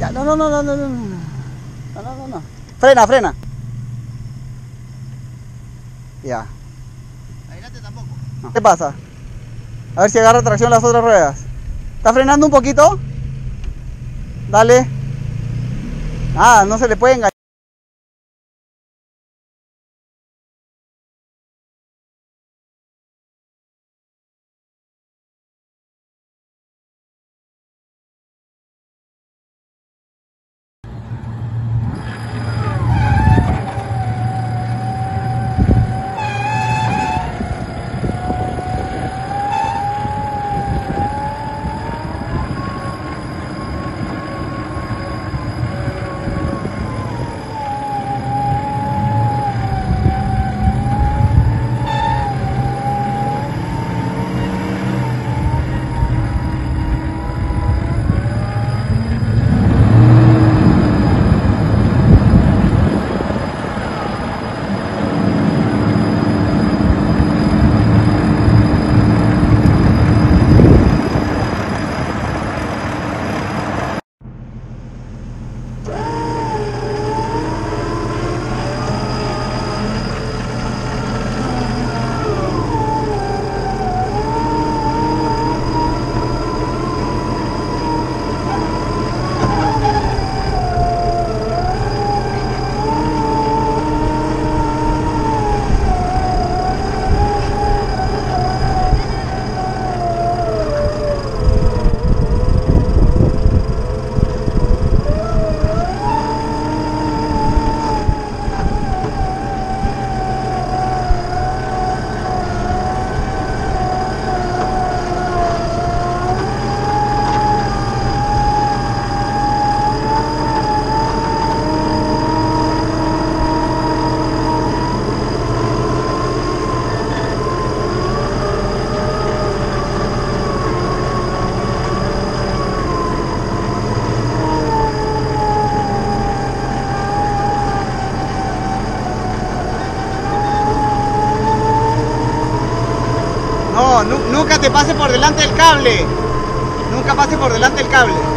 Ya, no, no, no, no, no, no. No, no, no, no. Frena, frena. Ya. Adelante tampoco. No. ¿Qué pasa? A ver si agarra tracción las otras ruedas. ¿Está frenando un poquito? Dale. Ah, no se le puede engañar. No, nunca te pase por delante el cable. Nunca pase por delante el cable.